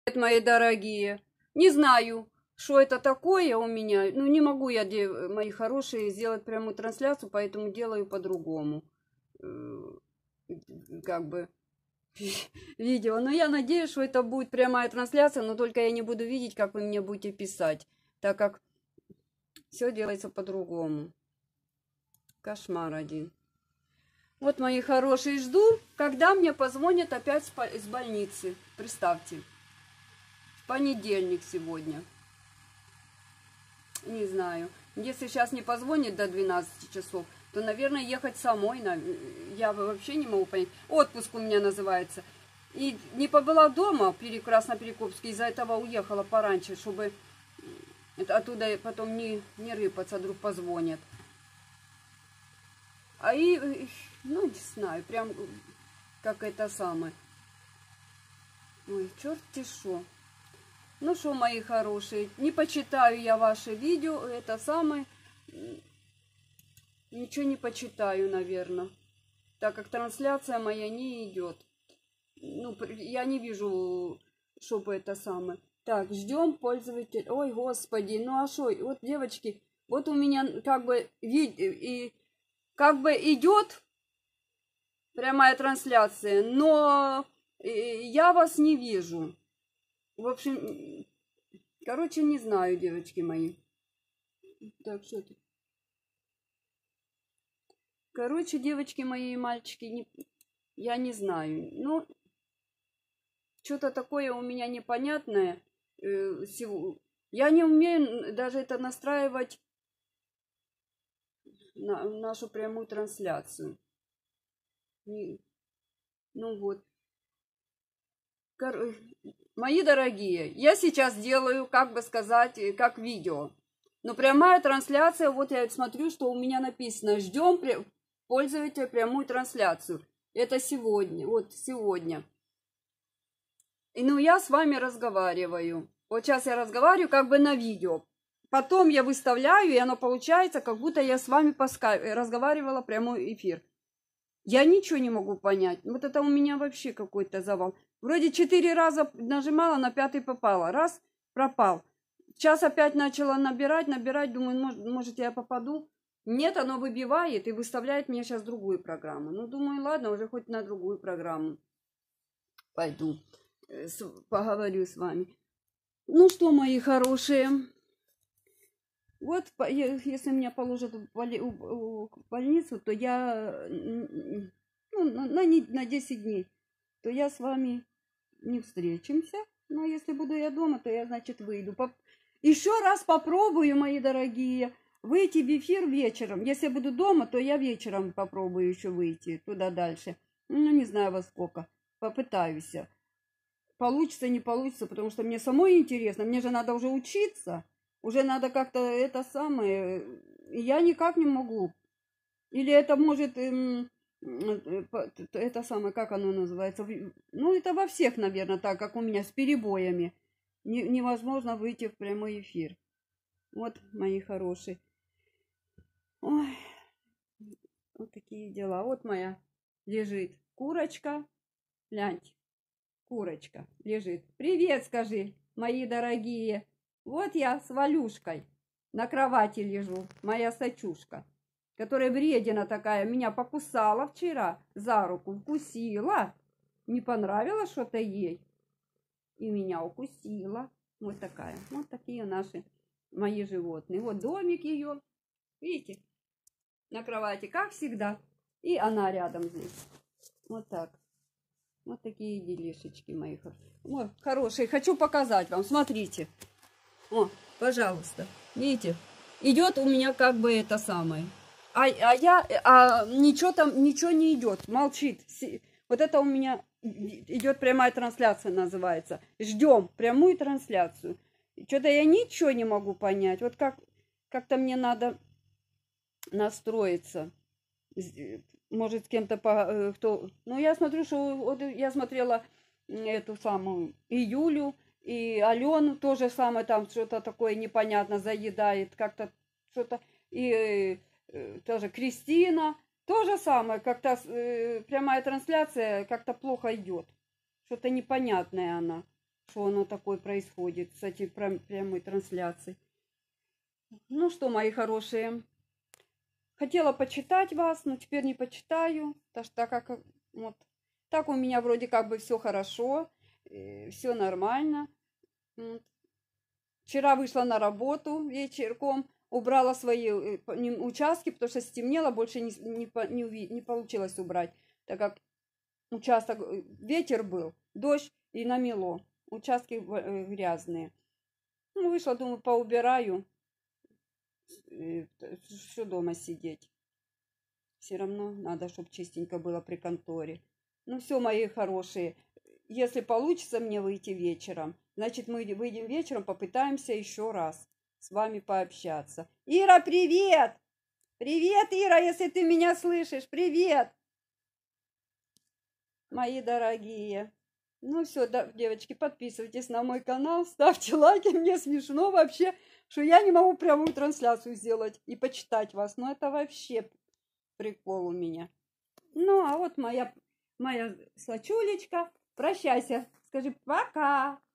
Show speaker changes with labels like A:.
A: Мои дорогие, не знаю, что это такое у меня. Ну, не могу я, мои хорошие, сделать прямую трансляцию, поэтому делаю по-другому. Как бы видео. Но я надеюсь, что это будет прямая трансляция, но только я не буду видеть, как вы мне будете писать, так как все делается по-другому. Кошмар один. Вот, мои хорошие, жду, когда мне позвонят опять из больницы. Представьте. Понедельник сегодня. Не знаю. Если сейчас не позвонит до 12 часов, то, наверное, ехать самой. Я вообще не могу понять. Отпуск у меня называется. И не побыла дома в Красноперекопске, из-за этого уехала пораньше, чтобы оттуда потом не рыпаться, вдруг позвонят. Ну, не знаю, прям как это самое. Ой, черт-те шо. Ну что, мои хорошие, не почитаю я ваши видео, это самое, ничего не почитаю, наверное, так как трансляция моя не идет. Ну, я не вижу, чтобы это самое. Так, ждем пользователя. Ой, господи, ну а что, вот, девочки, вот у меня как бы идет прямая трансляция, но я вас не вижу. В общем, короче, не знаю, девочки мои. Так, что тут? Короче, девочки мои и мальчики, я не знаю. Ну, что-то такое у меня непонятное. Я не умею даже это настраивать на нашу прямую трансляцию. Ну вот. Мои дорогие, я сейчас делаю, как бы сказать, как видео. Но прямая трансляция, вот я смотрю, что у меня написано, ждем пользователя прямую трансляцию. Это сегодня, вот сегодня. И ну я с вами разговариваю. Вот сейчас я разговариваю как бы на видео. Потом я выставляю, и оно получается, как будто я с вами разговаривала прямой эфир. Я ничего не могу понять. Вот это у меня вообще какой-то завал. Вроде 4 раза нажимала, на 5-й попала. Раз, пропал. Сейчас опять начала набирать, думаю, может я попаду. Нет, оно выбивает и выставляет мне сейчас другую программу. Ну, думаю, ладно, уже хоть на другую программу пойду, поговорю с вами. Ну что, мои хорошие, вот если меня положат в больницу, то я на 10 дней, то я с вами не встретимся. Но если буду я дома, то я, значит, выйду. Еще раз попробую, мои дорогие, выйти в эфир вечером. Если я буду дома, то я вечером попробую еще выйти туда дальше. Ну, не знаю во сколько. Попытаюсь. Получится, не получится, потому что мне самой интересно. Мне же надо уже учиться. Уже надо как-то это самое. Я никак не могу. Или это может... это самое, как оно называется? Ну, это во всех, наверное, так, как у меня, с перебоями. Невозможно выйти в прямой эфир. Вот, мои хорошие. Ой, вот такие дела. Вот моя лежит курочка. Гляньте, курочка лежит. Привет, скажи, мои дорогие. Вот я с Валюшкой на кровати лежу, моя сачушка, которая вредина такая, меня покусала вчера за руку, укусила. Не понравилось что-то ей. И меня укусила. Вот такая. Вот такие наши, мои животные. Вот домик ее. Видите? На кровати, как всегда. И она рядом здесь. Вот так. Вот такие делишечки мои. Вот, хорошие. Хочу показать вам. Смотрите. О, пожалуйста. Видите? Идет у меня как бы это самое. Ничего там, ничего не идет. Молчит. Вот это у меня идет прямая трансляция, называется. Ждем прямую трансляцию. Что-то я ничего не могу понять. Вот как-то мне надо настроиться. Может, с кем-то кто... Ну, я смотрю, что... Вот я смотрела эту самую и Юлю, и Алену, то же самое, там что-то такое непонятно заедает, как-то что-то... И тоже Кристина, то же самое, как-то прямая трансляция как-то плохо идет. Что-то непонятное она. что оно такое происходит с этой прямой трансляцией. Ну что, мои хорошие, хотела почитать вас, но теперь не почитаю, так как вот так у меня вроде как бы все хорошо, все нормально. Вчера вышла на работу вечерком, убрала свои участки, потому что стемнело, больше не получилось убрать, так как участок, ветер был, дождь и намело, участки грязные. Ну, вышла, думаю, поубираю, все дома сидеть. Все равно надо, чтобы чистенько было при конторе. Ну все, мои хорошие, если получится мне выйти вечером, значит, мы выйдем вечером, попытаемся еще раз с вами пообщаться. Ира, привет! Привет, Ира, если ты меня слышишь, привет! Мои дорогие. Ну все, да, девочки, подписывайтесь на мой канал, ставьте лайки, мне смешно вообще, что я не могу прямую трансляцию сделать и почитать вас. Ну это вообще прикол у меня. Ну, а вот моя Слачулечка. Прощайся. Скажи пока.